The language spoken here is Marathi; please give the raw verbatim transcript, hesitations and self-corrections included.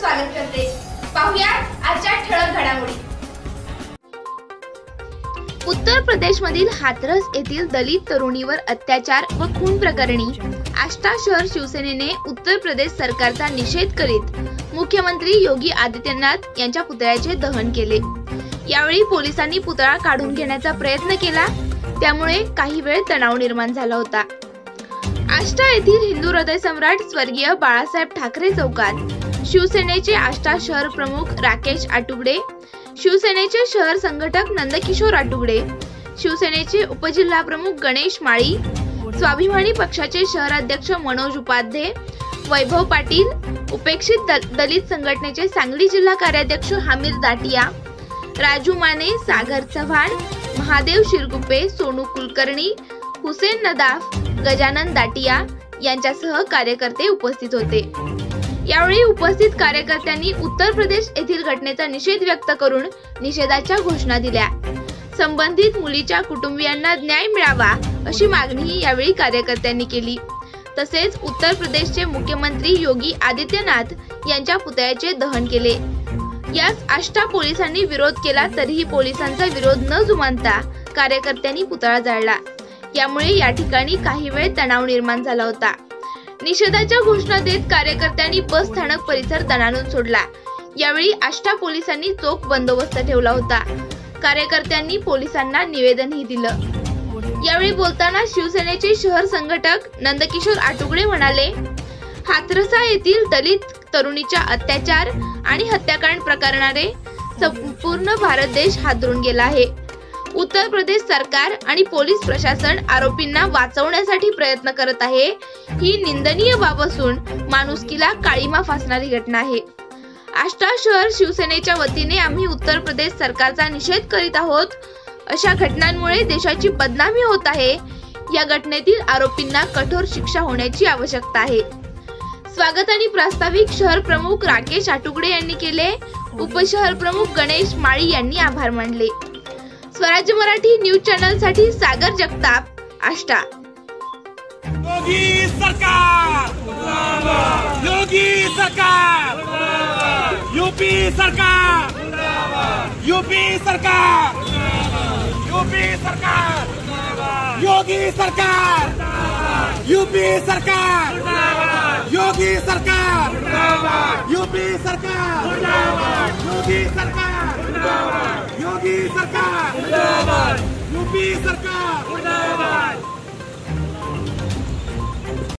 स्वागत करते। पाहूया आजच्या ठळक घडामोडी। उत्तर प्रदेशमधील हाथरस येथील दलित तरुणीवर अत्याचार व खून प्रकरणी आष्टा शहर शिवसेनेने उत्तर प्रदेश सरकारचा निषेध करीत मुख्यमंत्री योगी आदित्यनाथ यांच्या पुतळ्याचे दहन केले। यावेळी पोलिसांनी पुतळा काढून घेण्याचा प्रयत्न केला, त्यामुळे काही वेळ तणाव निर्माण झाला होता। आष्टा येथील हिंदू हृदय सम्राट स्वर्गीय बाळासाहेब ठाकरे चौकात शिवसेनेचे आष्टा शहर प्रमुख राकेश आटुगडे, शिवसेनेचे शहर संघटक नंदकिशोर आटुगडे, शिवसेनेचे उपजिल्हा प्रमुख गणेश माळी, स्वाभिमानी पक्षाचे शहराध्यक्ष मनोज उपाध्ये, वैभव पाटील, उपेक्षित दलित संघटनेचे सांगली जिल्हा कार्याध्यक्ष हामिद दाटिया, राजू माने, सागर चव्हाण, महादेव शिरगुप्पे, सोनू कुलकर्णी, हुसेन नदाफ, गजानन दाटिया यांच्यासह कार्यकर्ते उपस्थित होते। यावेळी उपस्थित कार्यकर्त्यांनी उत्तर प्रदेश येथील घटनेचा निषेध व्यक्त करून निषेधाच्या घोषणा दिल्या। संबंधित मुलीच्या कुटुंबियांना न्याय मिळावा अशी मागणीही यावेळी कार्यकर्त्यांनी केली। तसेच उत्तर प्रदेशचे मुख्यमंत्री योगी आदित्यनाथ यांच्या पुतळ्याचे दहन केले। यास आष्टा पोलिसांनी विरोध केला, तरीही पोलिसांचा विरोध न जुमानता कार्यकर्त्यांनी पुतळा जाळला। यामुळे या ठिकाणी काही वेळ तणाव निर्माण झाला होता। निषेधाच्या घोषणा देत कार्यकर्त्यांनी बस स्थानक परिसर दणाणून सोडला। यावेळी आष्टा पोलिसांनी चोख बंदोबस्त ठेवला होता। कार्यकर्त्यांनी पोलिसांना निवेदनही दिलं। यावेळी बोलताना शिवसेनेचे शहर संघटक नंदकिशोर आटुगडे म्हणाले, हाथरसा येथील दलित तरुणीच्या अत्याचार आणि हत्याकांड प्रकरणाने संपूर्ण भारत देश हादरून गेला आहे। उत्तर प्रदेश सरकार आणि पोलीस प्रशासन आरोपींना वाचवण्यासाठी प्रयत्न करत आहे। ही निंदनीय बाब असून माणुसकीला काळीमा फासणारी घटना आहे। आष्टा शहर शिवसेनेच्या वतीने आम्ही उत्तर प्रदेश सरकारचा निषेध करीत आहोत। अशा घटनांमुळे देशाची बदनामी होत आहे। या घटनेतील आरोपींना कठोर शिक्षा होण्याची आवश्यकता आहे। स्वागत आणि प्रास्ताविक शहर प्रमुख राकेश आटुगडे यांनी केले। उपशहर प्रमुख गणेश माळी यांनी आभार मानले। स्वराज्य मराठी न्यूज चॅनल साठी सागर जगताप, आष्टा। योगी सरकार, योगी सरकार, यूपी सरकार, यूपी सरकार, यूपी सरकार, योगी सरकार, यूपी सरकार, योगी सरकार, यूपी सरकार, योगी सरकार, योगी सरकार, यूपी सरकार।